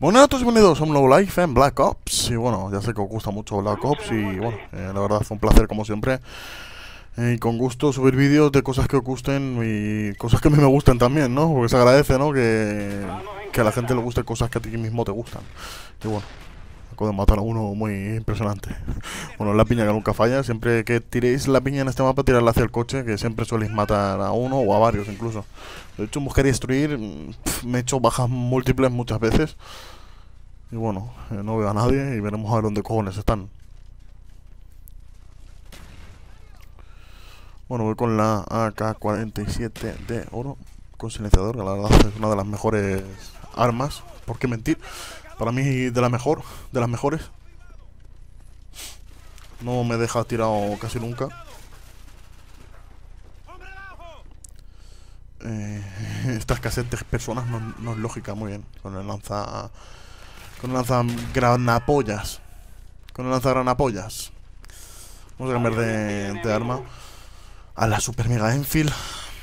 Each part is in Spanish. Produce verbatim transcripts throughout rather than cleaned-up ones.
Bueno, a todos bienvenidos a un nuevo live en Black Ops. Y bueno, ya sé que os gusta mucho Black Ops. Y bueno, eh, la verdad fue un placer como siempre. Eh, y con gusto subir vídeos de cosas que os gusten y cosas que a mí me gusten también, ¿no? Porque se agradece, ¿no? Que, que a la gente le guste cosas que a ti mismo te gustan. Y bueno, acabo de matar a uno muy impresionante. Bueno, la piña que nunca falla. Siempre que tiréis la piña en este mapa, tirarla hacia el coche, que siempre soléis matar a uno o a varios incluso. De hecho, en buscar y destruir pff, me he hecho bajas múltiples muchas veces. Y bueno, eh, no veo a nadie y veremos a ver dónde cojones están. Bueno, voy con la A K cuarenta y siete de oro, con silenciador, que la verdad es una de las mejores armas. ¿Por qué mentir? Para mí de la mejor, de las mejores. No me deja tirado casi nunca. Eh, esta escasez de personas no, no es lógica, muy bien. Con el lanza... Con el lanza granapollas. Con el lanza granapollas. Vamos a cambiar de, de arma a la Super Mega Enfield.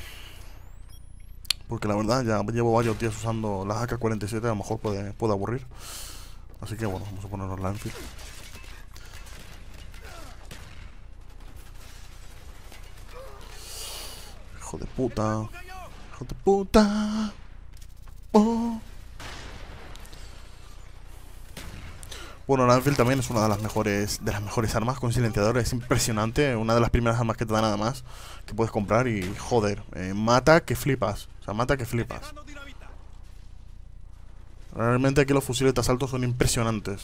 Porque la verdad ya llevo varios días usando la A K cuarenta y siete. A lo mejor puede, puede aburrir. Así que bueno, vamos a ponernos la Enfield. Hijo de puta. Hijo de puta. Oh. Bueno, la Enfield también es una de las mejores de las mejores armas con silenciador. Es impresionante. Una de las primeras armas que te da nada más que puedes comprar y joder, eh, mata que flipas. O sea, mata que flipas. Realmente aquí los fusiles de asalto son impresionantes.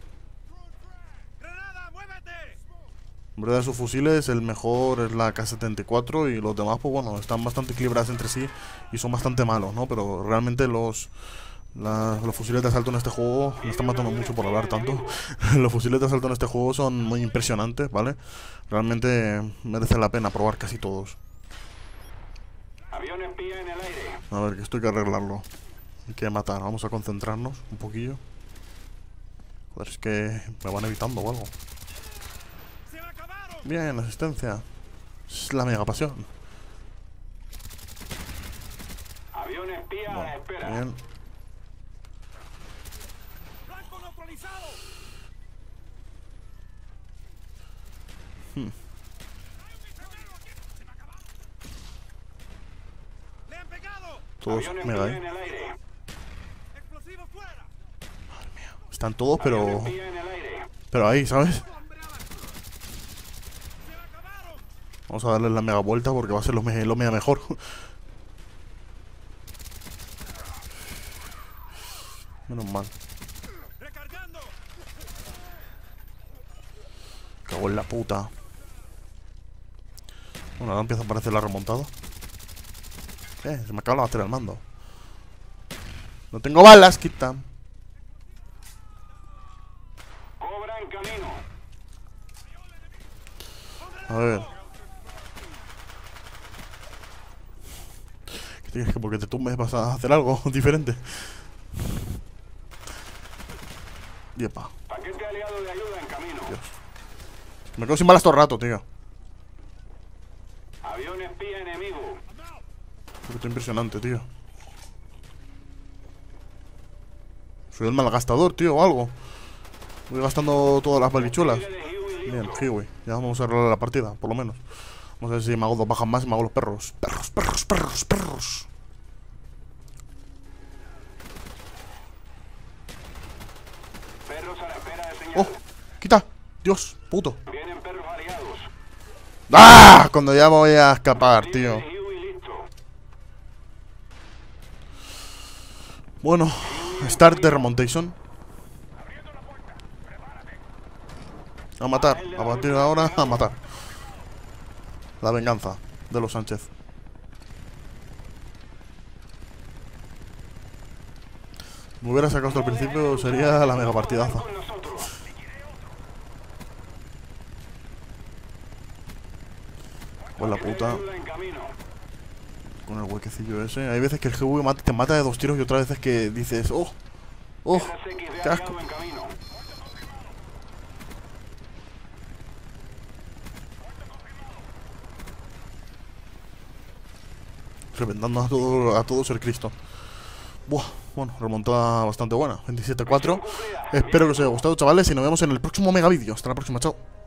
En verdad, sus fusiles, el mejor es la K setenta y cuatro y los demás, pues bueno, están bastante equilibrados entre sí y son bastante malos, ¿no? Pero realmente los... La, los fusiles de asalto en este juego, me están matando mucho por hablar tanto. Los fusiles de asalto en este juego son muy impresionantes, ¿vale? Realmente merece la pena probar casi todos. A ver, que esto hay que arreglarlo. Hay que matar, vamos a concentrarnos un poquillo. Joder, es que me van evitando o algo. Bien, asistencia. Es la mega pasión. Bueno, bien. Hmm. Todos mega ahí. Madre mía. Están todos, pero... Pero ahí, ¿sabes? Vamos a darle la mega vuelta porque va a ser lo, me lo mega mejor. Menos mal. Cago en la puta. Bueno, ahora empieza a aparecer la remontada. Eh, se me acaba la batería del mando. No tengo balas, quita. A ver. ¿Qué tienes que porque te tumbes vas a hacer algo diferente? Diepa. Dios. Me quedo sin balas todo el rato, tío. Avión espía enemigo. Esto es impresionante, tío. Soy el malgastador, tío, o algo. Voy gastando todas las balichuelas. Bien, Hiwi. Ya vamos a arreglar la partida, por lo menos. Vamos a ver si me hago dos bajas más y me hago los perros. Perros, perros, perros, perros. ¡Oh! ¡Quita! ¡Dios! ¡Puto! ¡Ah! Cuando ya voy a escapar, tío. Bueno, start de remontation. A matar, a partir de ahora, a matar. La venganza de los Sánchez. Si me hubiera sacado hasta el principio, sería la mega partidaza. Pues la puta. Con el huequecillo ese. Hay veces que el G V te mata de dos tiros y otras veces que dices, oh, oh, qué asco. Reventando a todo, a todo ser Cristo. Buah, bueno, remontada bastante buena, veintisiete cuatro. Espero que os haya gustado, chavales, y nos vemos en el próximo mega vídeo. Hasta la próxima, chao.